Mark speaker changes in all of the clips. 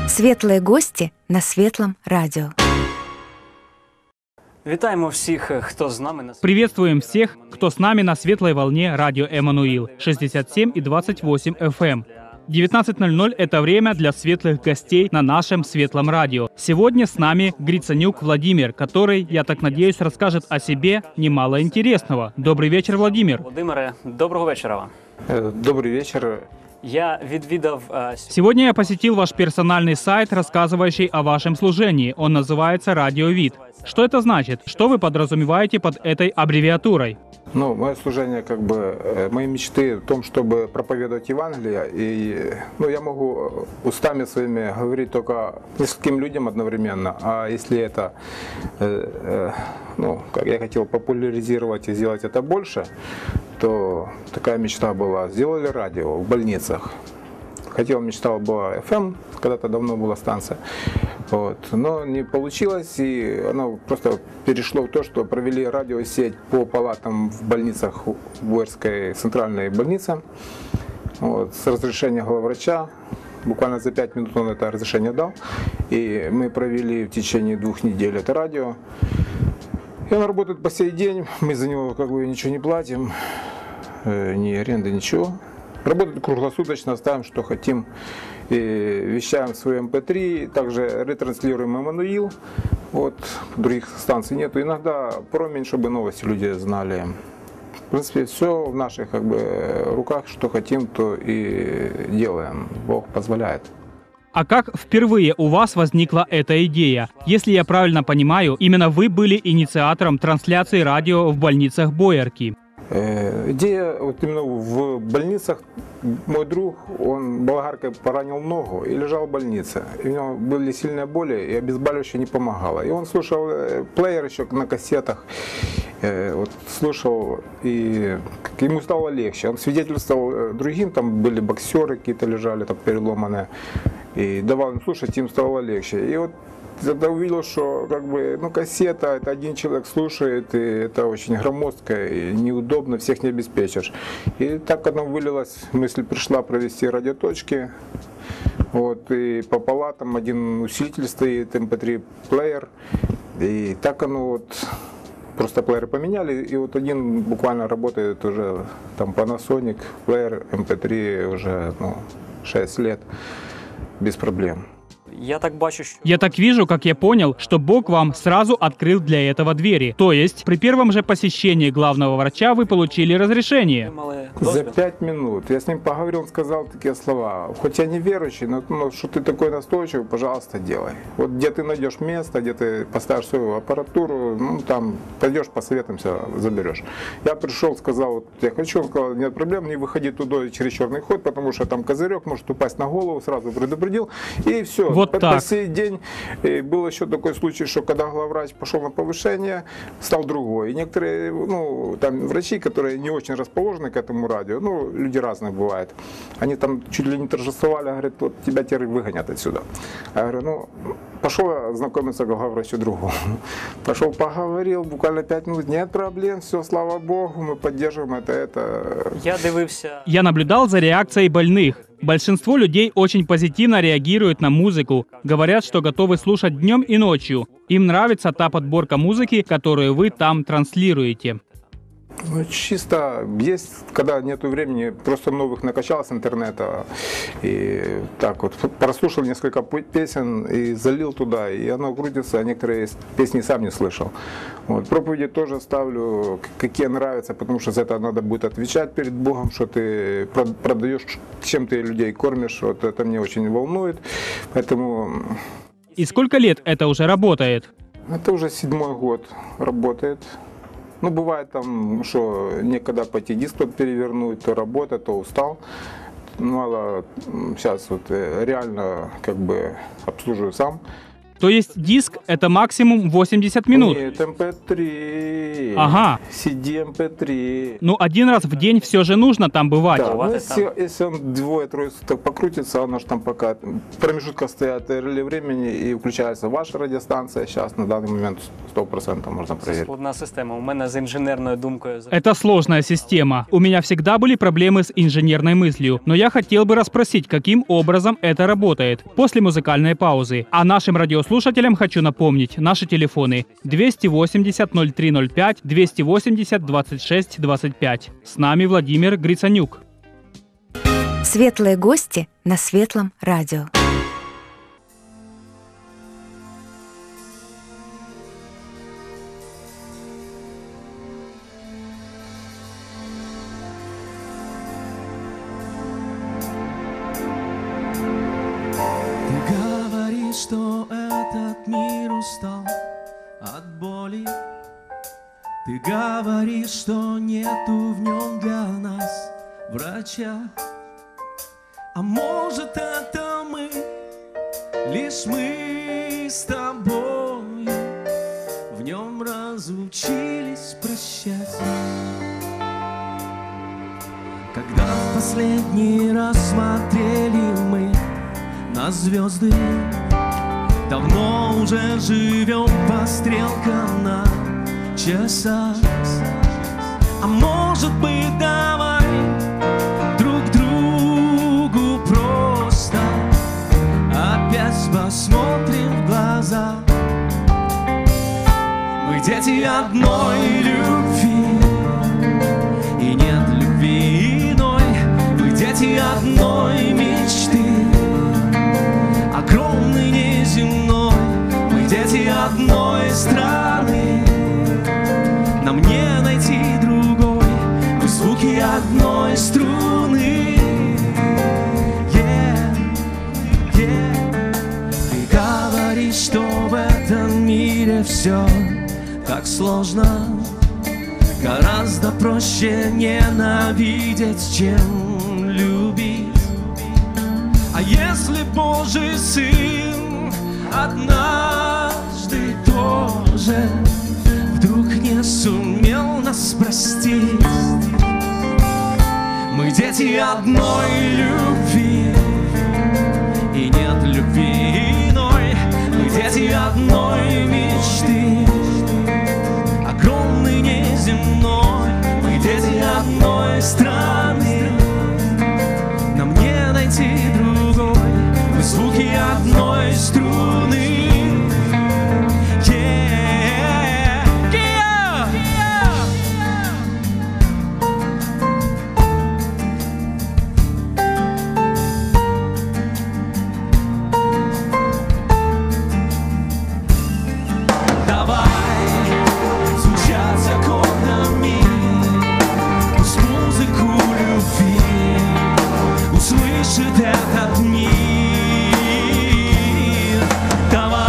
Speaker 1: Светлые гости на Светлом радио.
Speaker 2: Вітаємо всіх, хто з нами на
Speaker 3: Приветствуем всех, кто с нами на светлой волне радио Эммануил 67 и 28 FM. 19:00 – это время для светлых гостей на нашем Светлом радио. Сегодня с нами Грицанюк Владимир, который, я так надеюсь, расскажет о себе немало интересного. Добрый вечер, Владимир.
Speaker 2: Володимире, доброго вечора вам.
Speaker 4: Добрый вечер.
Speaker 2: Я відвідав...
Speaker 3: Сегодня я посетил ваш персональный сайт, рассказывающий о вашем служении. Он называется «Радиовид». Что это значит? Что вы подразумеваете под этой аббревиатурой?
Speaker 4: Ну, мое служение, мои мечты в том, чтобы проповедовать Евангелие. И, я могу устами своими говорить только нескольким людям одновременно. А если это, как я хотел популяризировать и сделать это больше, то такая мечта была. Сделали радио в больницах. Мечтал была FM, когда-то давно была станция. Но не получилось, и оно просто перешло в то, что провели радиосеть по палатам в больницах Буэрской центральной больницы с разрешения главврача. Буквально за 5 минут он это разрешение дал. И мы провели в течение 2 недель это радио. И оно работает по сей день. Мы за него ничего не платим, ни аренды, ничего. Работает круглосуточно, ставим, что хотим, и вещаем в своем MP3, также ретранслируем Эммануил, других станций нету. Иногда промень, чтобы новости люди знали. В принципе, все в наших руках, что хотим, то и делаем. Бог позволяет.
Speaker 3: А как впервые у вас возникла эта идея? Если я правильно понимаю, именно вы были инициатором трансляции радио в больницах Боярки.
Speaker 4: Идея именно в больницах. Мой друг, он болгаркой поранил ногу и лежал в больнице. И у него были сильные боли, и обезболивающее не помогало. И он слушал плеер еще на кассетах, слушал, и ему стало легче. Он свидетельствовал другим, там были боксеры какие-то лежали, там переломанные, и давал им слушать, им стало легче. И тогда увидел, что кассета, это один человек слушает, и это очень громоздко, и неудобно, всех не обеспечишь. И так оно вылилось, мысль пришла провести радиоточки, и по палатам один усилитель стоит, MP3 плеер, и так оно просто плееры поменяли, и один буквально работает уже, там Panasonic, плеер MP3 уже 6 лет, без проблем.
Speaker 3: Я так вижу, как я понял, что Бог вам сразу открыл для этого двери. То есть, при первом же посещении главного врача вы получили разрешение.
Speaker 4: За 5 минут. Я с ним поговорил, он сказал такие слова. Хоть я не верующий, но что ты такой настойчивый, пожалуйста, делай. Где ты найдешь место, где ты поставишь свою аппаратуру, там пойдешь, посоветуемся, заберешь. Я пришел, сказал, я хочу, он сказал, нет проблем, не выходи туда через черный ход, потому что там козырек может упасть на голову, сразу предупредил, и все. По сей день был еще такой случай, что когда главврач пошел на повышение, стал другой. И некоторые там врачи, которые не очень расположены к этому радио, люди разные бывают, они там чуть ли не торжествовали, говорят, тебя теперь выгонят отсюда. Я говорю, пошел знакомиться к главврачу другому. Пошел, поговорил, буквально 5 минут, нет проблем, все, слава Богу, мы поддерживаем это.
Speaker 3: Я наблюдал за реакцией больных. Большинство людей очень позитивно реагируют на музыку, говорят, что готовы слушать днем и ночью. Им нравится та подборка музыки, которую вы там транслируете.
Speaker 4: Чисто есть, когда нету времени, просто новых накачал с интернета. И так прослушал несколько песен и залил туда, и оно крутится, а некоторые песни сам не слышал. Проповеди тоже ставлю, какие нравятся, потому что за это надо будет отвечать перед Богом, что ты продаешь, чем ты людей кормишь, это меня очень волнует. Поэтому...
Speaker 3: И сколько лет это уже работает?
Speaker 4: Это уже 7-й год работает. Бывает там, что некогда пойти диск перевернуть, то работа, то устал. Мало сейчас реально обслуживаю сам.
Speaker 3: То есть диск — это максимум 80 минут?
Speaker 4: Нет, MP3.
Speaker 3: Ага.
Speaker 4: CD MP3.
Speaker 3: Ну, один раз в день все же нужно там бывать.
Speaker 4: Да,
Speaker 2: Вот
Speaker 4: ну,
Speaker 2: это.
Speaker 4: если он двое-трое суток покрутится, оно же там пока в промежутках стоят реле времени и включается ваша радиостанция. Сейчас на данный момент 100% можно проверить.
Speaker 2: Складна система. У мене з інженерною думкою.
Speaker 3: Это сложная система. У меня всегда были проблемы с инженерной мыслью, но я хотел бы расспросить, каким образом это работает, после музыкальной паузы. А нашим радиослушателям хочу напомнить наши телефоны 280-0305, 280-26-25. С нами Владимир Грицанюк.
Speaker 1: Светлые гости на Светлом радио.
Speaker 5: Ты говоришь, что этот мир устал от боли. Ты говоришь, что нету в нем для нас врача. А может, это мы, лишь мы с тобой в нем разучились прощать. Когда в последний раз смотрели мы на звезды, давно уже живем по стрелкам на часах. А может быть, давай друг другу просто опять посмотрим в глаза. Мы дети одной любви, и нет любви иной. Мы дети одной мечты, огромной, неземной. Мы дети одной страны, нам не найти другой. Мы звуки одной струны. Ты говоришь, что в этом мире все так сложно. Гораздо проще ненавидеть, чем любить. А если Божий Сын однажды тоже вдруг не сумел нас простить? Мы дети одной любви, и нет любви иной. Мы дети одной мечты, огромной, неземной. Мы дети одной страны, нам не найти другой. Мы звуки одной струны. Услышит этот мир. Давай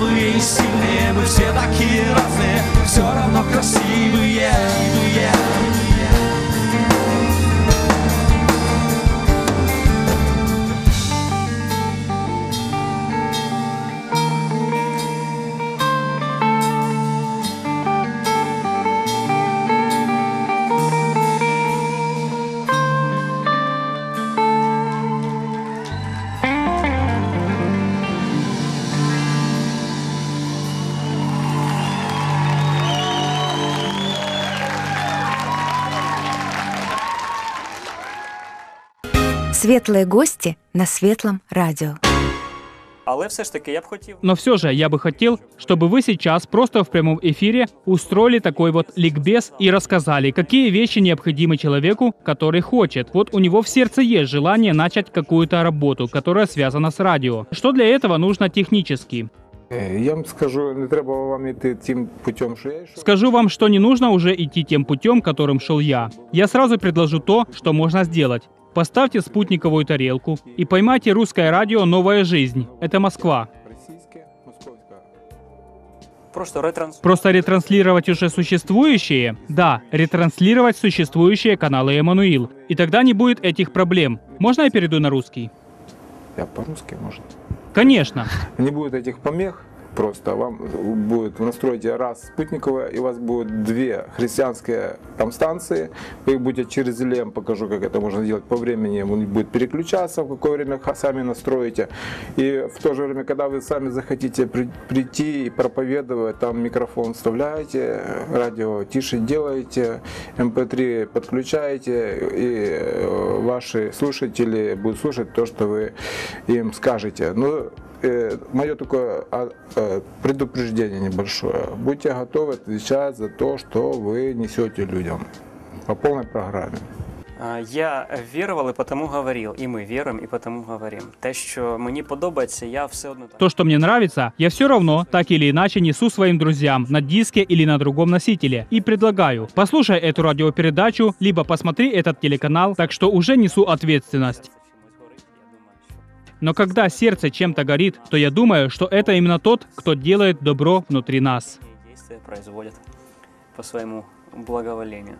Speaker 5: слабые и сильные, мы все такие разные, все равно красивые.
Speaker 1: Светлые гости на Светлом радио.
Speaker 2: Але все ж таки я б хотів.
Speaker 3: Но все же я бы хотел, чтобы вы сейчас просто в прямом эфире устроили такой вот ликбез и рассказали, какие вещи необходимы человеку, который хочет. Вот у него в сердце есть желание начать какую-то работу, которая связана с радио. Что для этого нужно технически?
Speaker 4: Я вам скажу, не треба вам йти тим путем, що я йшов.
Speaker 3: Скажу вам, что не нужно уже идти тем путем, которым шел я. Я сразу предложу то, что можно сделать. Поставьте спутниковую тарелку и поймайте русское радио «Новая жизнь». Это Москва.
Speaker 4: Російське, московське.
Speaker 2: Просто
Speaker 3: Ретранслировать уже существующие? Да, ретранслировать существующие каналы «Эммануил». И тогда не будет этих проблем. Можно я перейду на русский?
Speaker 4: Я по-русски, может.
Speaker 3: Конечно.
Speaker 4: Не будет этих помех. Просто вам будет, вы настроите раз спутниковое, и у вас будет две христианские там станции. Вы их будете через лем, покажу, как это можно сделать по времени. Он будет переключаться, в какое время сами настроите. И в то же время, когда вы сами захотите прийти и проповедовать, там микрофон вставляете, радио тише делаете, MP3 подключаете, и ваши слушатели будут слушать то, что вы им скажете. Но мое такое предупреждение небольшое. Будьте готовы отвечать за то, что вы несете людям по полной программе.
Speaker 2: Я вірував і потому говорив, і ми віримо, і потому говоримо. Те, що мені подобається, я все одно так.
Speaker 3: То, что мне нравится, я все равно, так или иначе, несу своим друзьям на диске или на другом носителе. И предлагаю, послушай эту радиопередачу, либо посмотри этот телеканал, так что уже несу ответственность. Но когда сердце чем-то горит, то я думаю, что это именно тот, кто делает добро внутри нас.
Speaker 2: Действия производят по своему благоволению.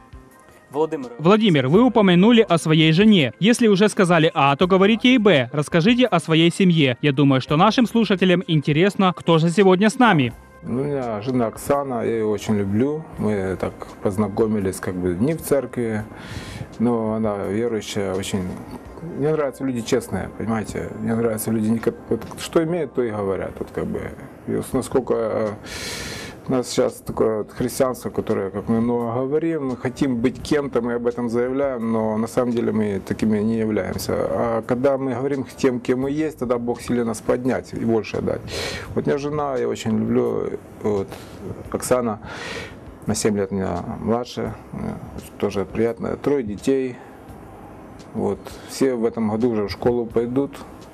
Speaker 3: Владимир, вы упомянули о своей жене. Если уже сказали А, то говорите и Б. Расскажите о своей семье. Я думаю, что нашим слушателям интересно, кто же сегодня с нами.
Speaker 4: У меня жена Оксана, я ее очень люблю. Мы так познакомились как бы не в церкви, но она верующая, очень... Мне нравятся люди честные, понимаете? Мне нравятся люди, вот, что имеют, то и говорят. Вот, как бы. И насколько у нас сейчас такое вот христианство, которое, как мы много говорим, мы хотим быть кем-то, мы об этом заявляем, но на самом деле мы такими не являемся. А когда мы говорим тем, кем мы есть, тогда Бог силен нас поднять и больше дать. Вот у меня жена, я очень люблю, вот, Оксана, на 7 лет меня младше, тоже приятно, 3 детей. Вот. Все в этом году уже в школу пойдут.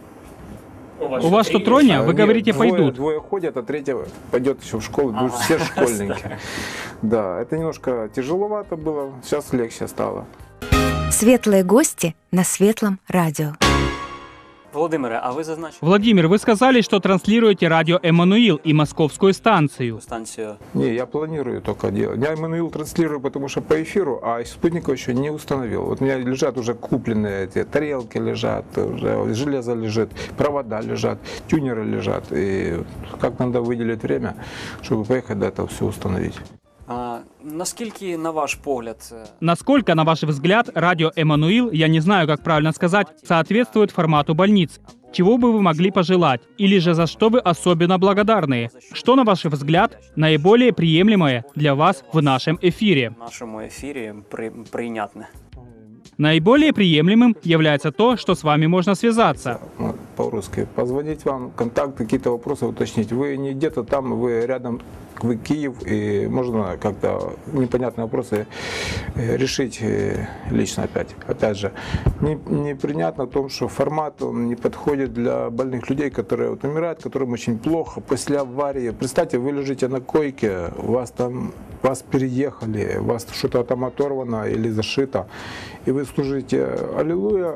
Speaker 3: У вас что, тройня? Вы говорите, пойдут.
Speaker 4: Двое ходят, а третья пойдет еще в школу, потому что все школьники. Да, это немножко тяжеловато было, сейчас легче стало.
Speaker 1: Светлые гости на Светлом радио.
Speaker 2: Володимире, а ви зазначили
Speaker 3: Владимир, вы сказали, что транслируете радио «Эммануил» и московскую станцию.
Speaker 2: станцію?
Speaker 4: Не, я планирую только делать. Я Эммануил транслирую, потому что по эфиру, а спутников еще не установил. Вот у меня лежат уже купленные эти тарелки лежат, уже железо лежит, провода лежат, тюнеры лежат. И как надо выделить время, чтобы поехать до этого все установить.
Speaker 2: Наскільки, на ваш погляд,
Speaker 3: Насколько, на ваш взгляд, радио «Эммануил», я не знаю, как правильно сказать, соответствует формату больниц? Чего бы вы могли пожелать? Или же за что вы особенно благодарны? Что, на ваш взгляд, наиболее приемлемое для вас в нашем эфире?
Speaker 2: в нашому ефірі прийнятне?
Speaker 3: Наиболее приемлемым является то, что с вами можно связаться.
Speaker 4: По-русски. Позвонить вам, контакты, какие-то вопросы уточнить. Вы не где-то там, вы рядом, вы Киев, и можно как-то непонятные вопросы решить лично опять. Опять же, непонятно в том, что формат он не подходит для больных людей, которые вот умирают, которым очень плохо после аварии. Представьте, вы лежите на койке, вас переехали, у вас что-то там оторвано или зашито, и вы служите «Аллилуйя»,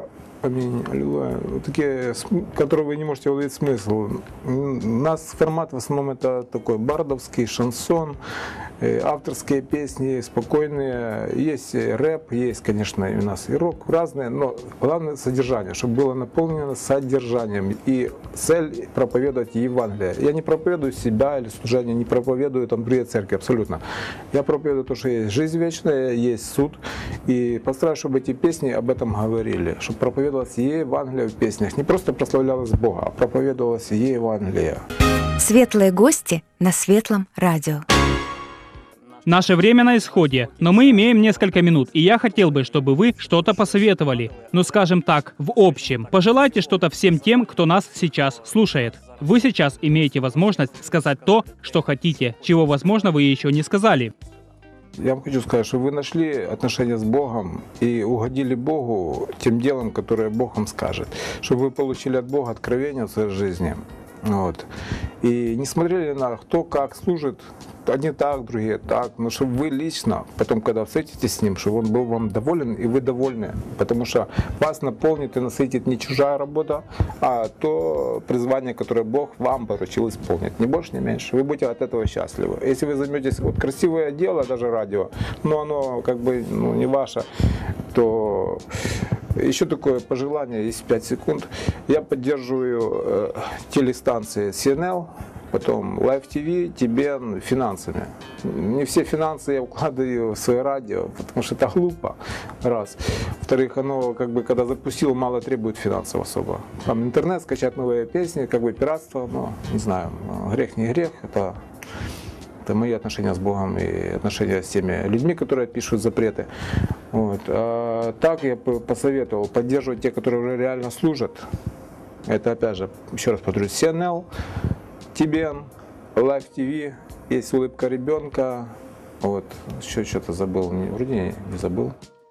Speaker 4: Аминь, аллилуйя. Вот такие, которые вы не можете уловить смысл. У нас формат в основном это такой бардовский, шансон, авторские песни, спокойные. Есть рэп, есть, конечно, у нас и рок, разные, но главное содержание, чтобы было наполнено содержанием. И цель проповедовать Евангелие. Я не проповедую себя или служение, не проповедую там другие церкви, абсолютно. Я проповедую то, что есть жизнь вечная, есть суд. И постараюсь, чтобы эти песни об этом говорили, чтобы проповедовалось Евангелие в песнях. Не просто прославлялось Бога, а проповедовалось Евангелие.
Speaker 1: Светлые гости на Светлом радио.
Speaker 3: Наше время на исходе, но мы имеем несколько минут, и я хотел бы, чтобы вы что-то посоветовали. Ну, скажем так, в общем. Пожелайте что-то всем тем, кто нас сейчас слушает. Вы сейчас имеете возможность сказать то, что хотите, чего, возможно, вы еще не сказали.
Speaker 4: Я вам хочу сказать, что вы нашли отношения с Богом и угодили Богу тем делом, которое Бог вам скажет. Чтобы вы получили от Бога откровение в своей жизни. Вот. И не смотрели на кто как служит, одни так, другие так, но чтобы вы лично, потом, когда встретитесь с Ним, чтобы Он был вам доволен, и вы довольны. Потому что вас наполнит и насытит не чужая работа, а то призвание, которое Бог вам поручил исполнить. Ни больше, ни меньше. Вы будете от этого счастливы. Если вы займетесь, вот красивое дело, даже радио, но оно как бы не ваше, то еще такое пожелание, есть 5 секунд. Я поддерживаю телестанции CNL, потом Live TV, TBN финансами. Не все финансы я вкладываю в свое радио, потому что это глупо, раз. Во-вторых, оно, как бы, когда запустил, мало требует финансов особо. Там интернет, скачать новые песни, как бы пиратство, но, не знаю, грех не грех, это мои отношения с Богом и отношения с теми людьми, которые пишут запреты. Вот. А так я посоветовал поддерживать тех, которые уже реально служат. Это, опять же, еще раз повторюсь, CNL, TBN, Live TV, есть улыбка ребенка. Вот. Еще что-то забыл, вроде не забыл.